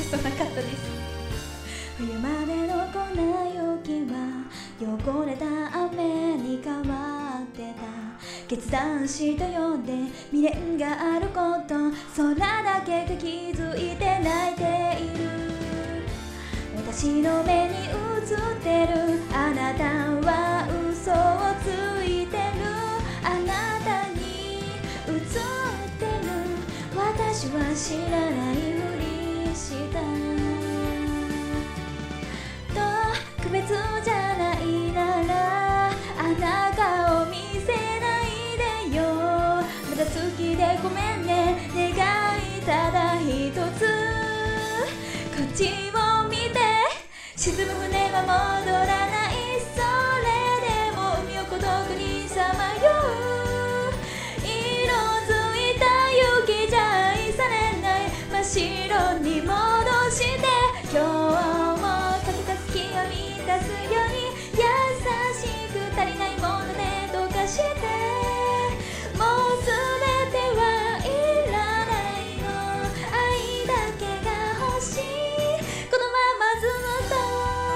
そなかったです。冬までの粉雪は汚れた雨に変わってた。決断したようで未練があること、空だけが気づいて泣いている。私の目に映ってるあなたは嘘をついてる。あなたに映ってる私は知らないふりした。特別じゃないならあなたを見せないでよ。まだ好きでごめんね。願いただ一つ、こっちを見て。沈む船は戻らない。それでも海を孤独にさまよう。色づいた雪じゃ愛されない真っ白に戻して。今日もかけた月を満たすように優しく足りないもので溶かして。もう全てはいらないの。愛だけが欲しい。このままずっと。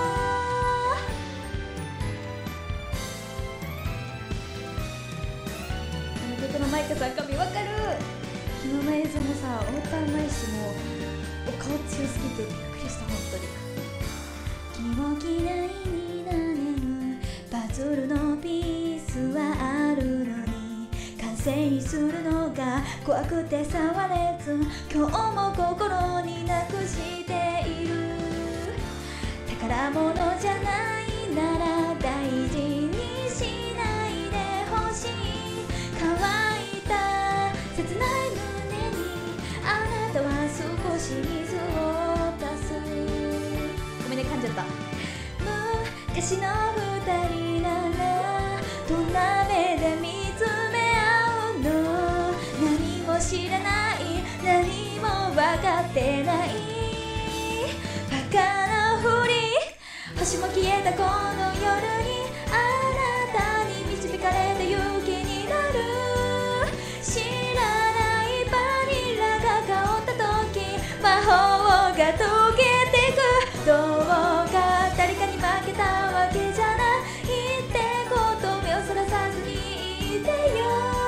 この曲のマイカさん髪わかる。昨日の映像もさ、お歌うまいし、もうお顔強すぎてびっくりした。本当に君を嫌いになれるパズルのピースはあるのに、完成にするのが怖くて触れず、今日も心になくしている。宝物じゃないなら大事にしないでほしい。乾いた切ない胸にあなたは少し水を足す。ごめんね、噛んじゃった。昔の二人ならどんな目で見つめ合うの。何も知らない、何も分かってない、バカなふり。星も消えたこの夜にあなたに導かれた勇気になる。知らないバニラが香った時魔法が溶けてく。どうか誰かに負けたわけじゃないってこと目をそらさずにいてよ。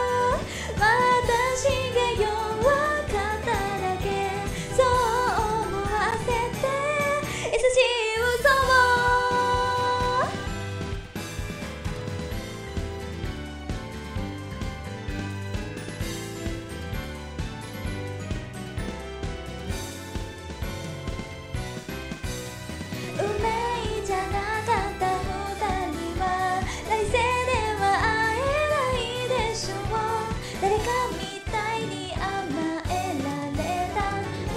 私が弱かっただけそう思わせて優しい嘘を。運命じゃなかった二人は来世では会えないでしょう。誰かみたいに甘えられたら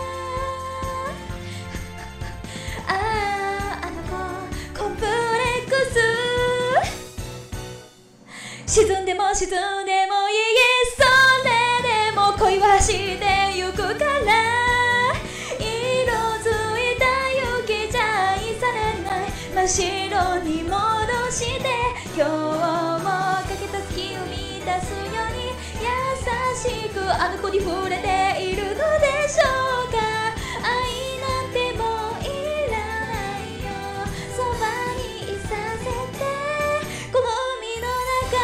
あの子コンプレックス。沈んでも沈んでもいいえ、それでも恋はしてゆくから。真っ白に戻して。今日もかけた月を満たすように優しくあの子に触れているのでしょうか。愛なんてもういらないよ。そばにいさせてこの海の中。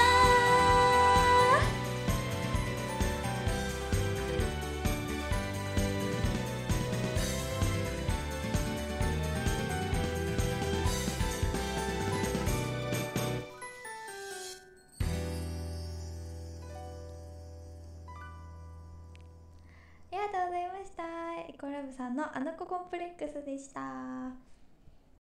ありがとうございました。エコラブさんのあの子コンプレックスでした。